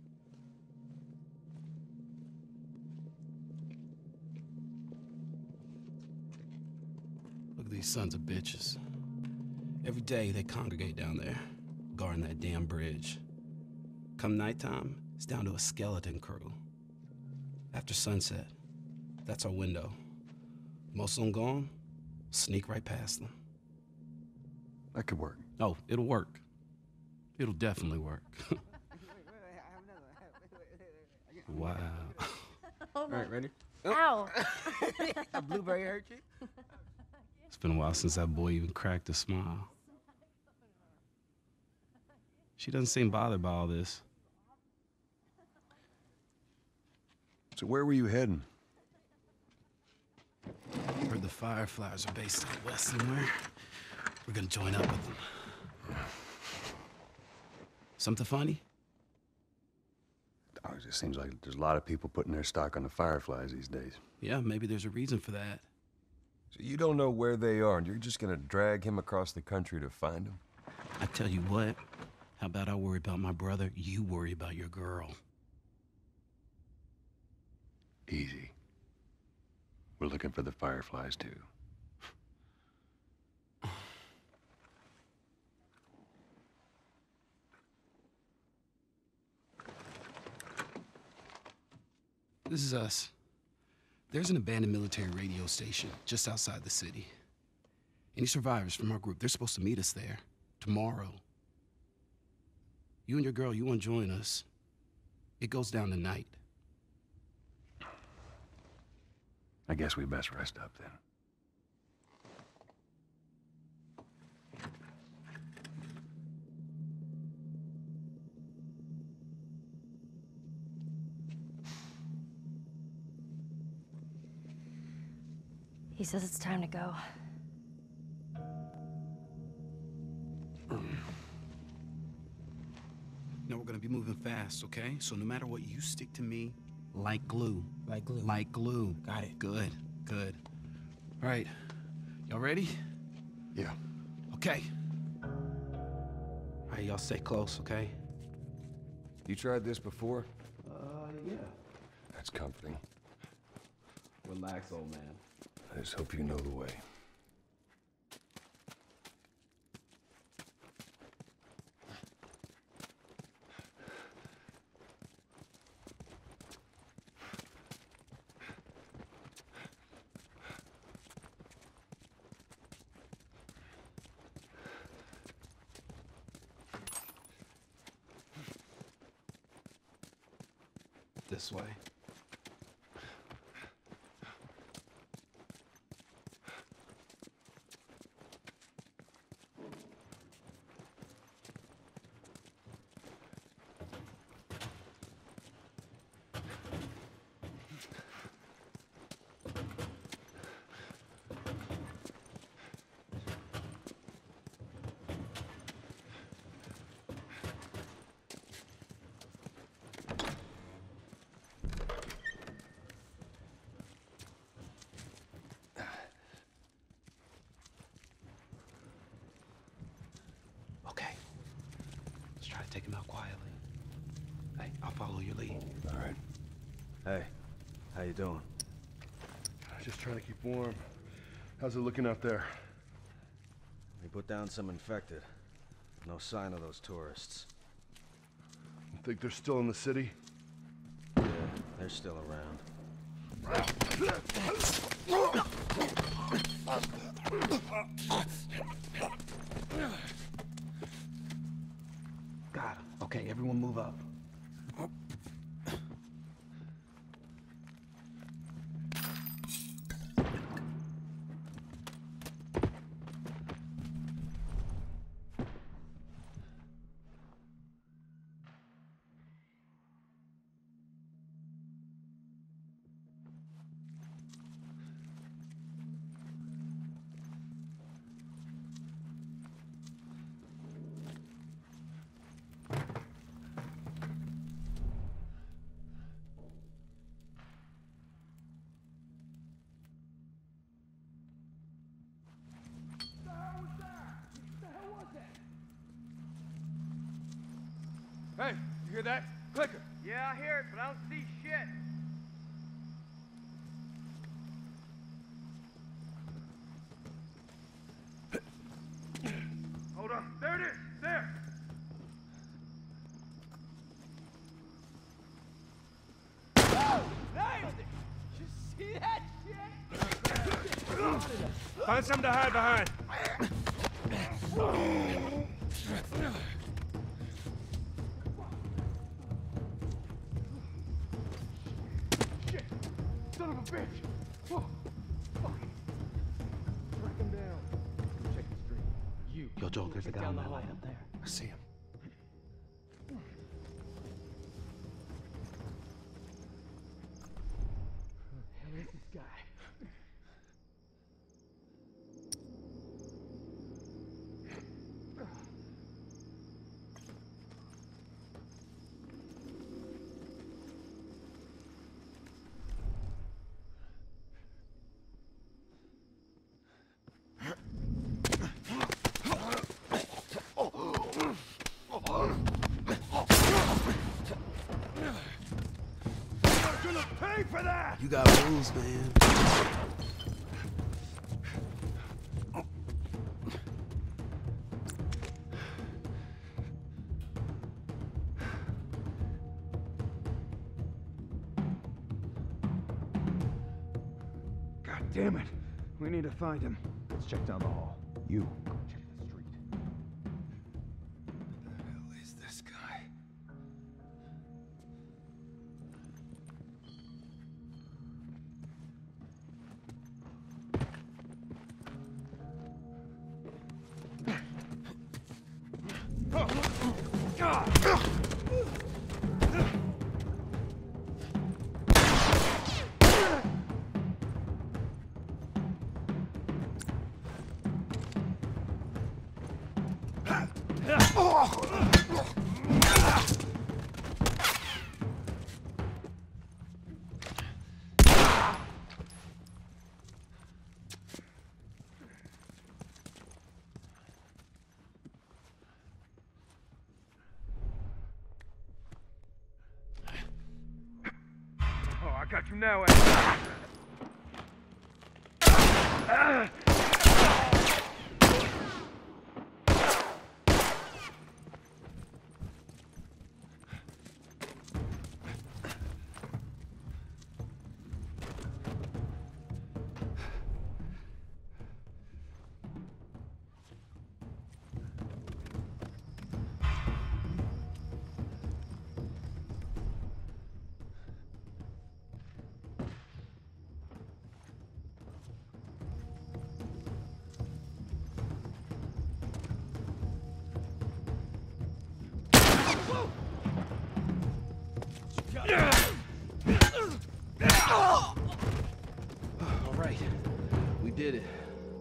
Look at these sons of bitches. Every day they congregate down there, guarding that damn bridge. Come nighttime, it's down to a skeleton crew. After sunset, that's our window. Most of them gone, sneak right past them. That could work. Oh, it'll work. It'll definitely work. Wow. Oh All right, ready? Ow! A blueberry hurt you? It's been a while since that boy even cracked a smile. She doesn't seem bothered by all this. So where were you heading? Heard the Fireflies are based out west somewhere. We're gonna join up with them. Something funny? Oh, it just seems like there's a lot of people putting their stock on the Fireflies these days. Yeah, maybe there's a reason for that. So you don't know where they are, and you're just gonna drag him across the country to find them? I tell you what, how about I worry about my brother, you worry about your girl. Easy. We're looking for the Fireflies, too. This is us. There's an abandoned military radio station just outside the city. Any survivors from our group, they're supposed to meet us there tomorrow. You and your girl, you want to join us? It goes down tonight. I guess we best rest up then. He says it's time to go. No, we're gonna be moving fast, okay? So no matter what, you stick to me like glue. Like glue. Like glue. Got it. Good, good. All right, y'all ready? Yeah. Okay. All right, y'all stay close, okay? You tried this before? Uh, yeah. That's comforting. Relax, old man. I just hope you know the way. This way. Take him out quietly. Hey, I'll follow your lead. All right. Hey, how you doing? Just trying to keep warm. How's it looking out there? We put down some infected. No sign of those tourists. You think they're still in the city? Yeah, they're still around. Got him. Okay, everyone move up. Hey, you hear that? Clicker. Yeah, I hear it, but I don't see shit. Hold on. There it is. There. Oh, nailed it! You see that shit? Find something to hide behind. Shit! Son of a bitch! Oh, fuck. Track him down. Check the street. You. Yo, Joel, there's a guy on that light up there. I see him. Who is this guy? You got rules, man. God damn it. We need to find him. Let's check down the hall. You, go check the street. What the hell is this guy? got you now, Ellie. All right, we did it.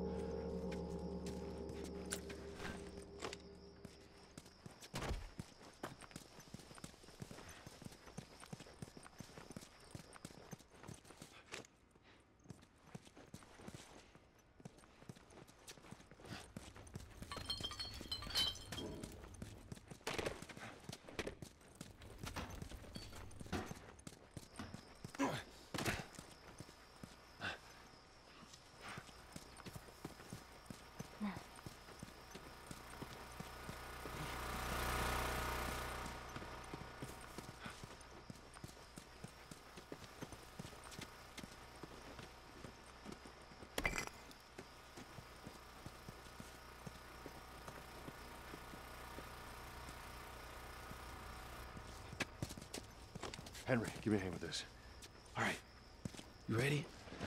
Henry, give me a hand with this. All right, you ready?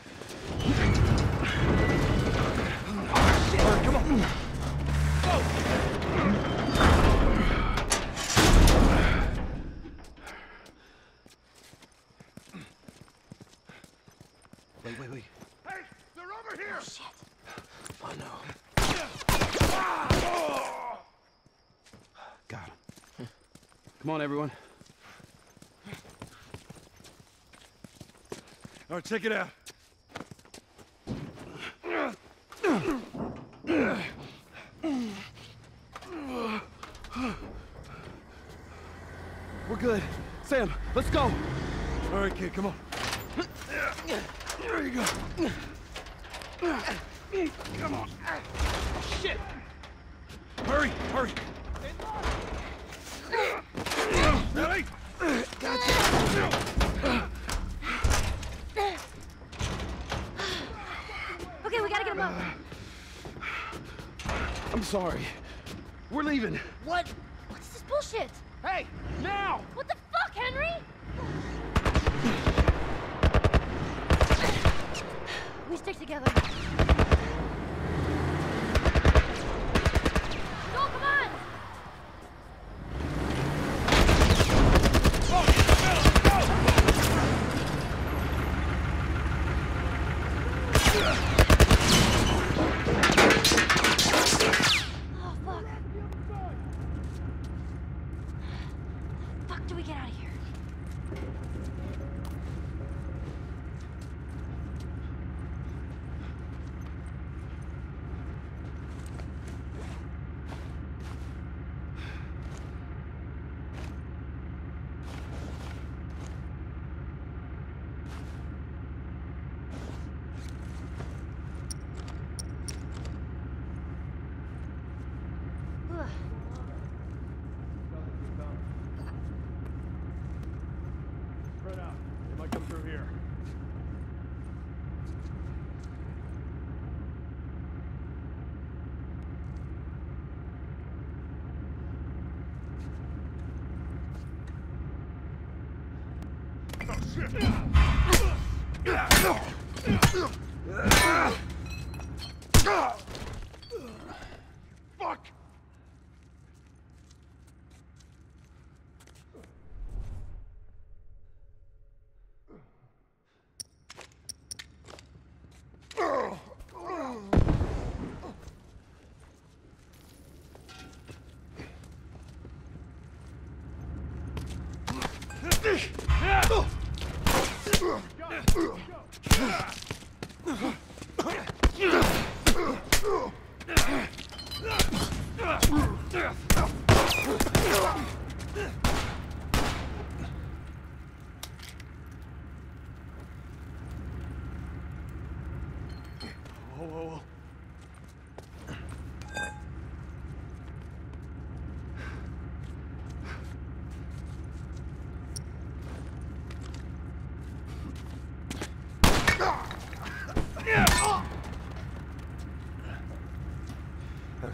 All right, come on. Wait, wait, wait. Hey, they're over here! Oh, shit. Oh, no. Got him. Come on, everyone. All right, check it out. We're good. Sam, let's go. All right, kid, come on. There you go. Come on. Shit. Hurry, hurry. Ellie! Okay, we gotta get him up. I'm sorry. We're leaving. What? What's this bullshit? Hey, now! What the fuck, Henry? We stick together. Go, come on! Oh, fuck. Fuck do we get out of here? Ugh. Spread out. They might come through here. Oh, shit! Fuck!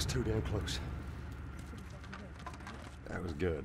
too damn close. That was good.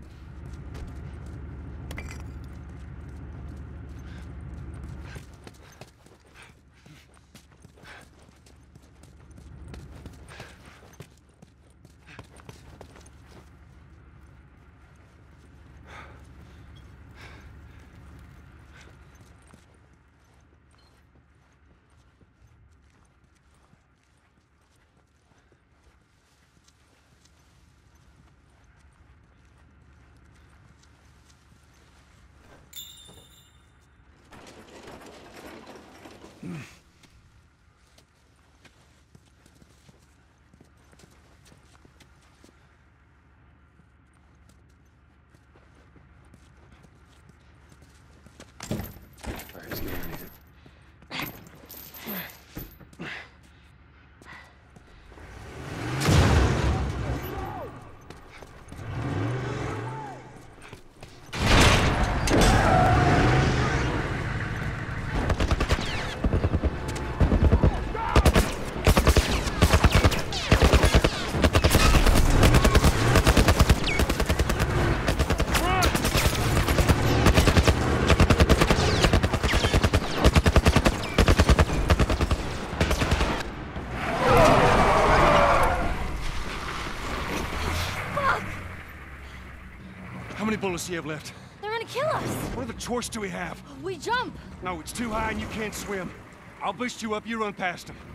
How many bullets do you have left? They're gonna kill us. What other choice do we have? We jump. No, it's too high and you can't swim. I'll boost you up, you run past them.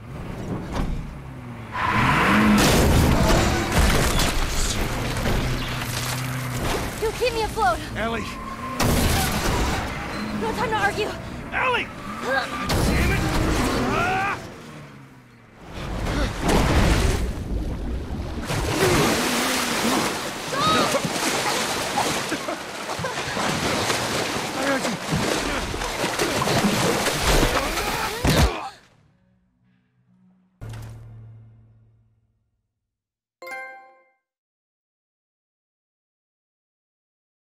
You keep me afloat. Ellie! No time to argue. Ellie!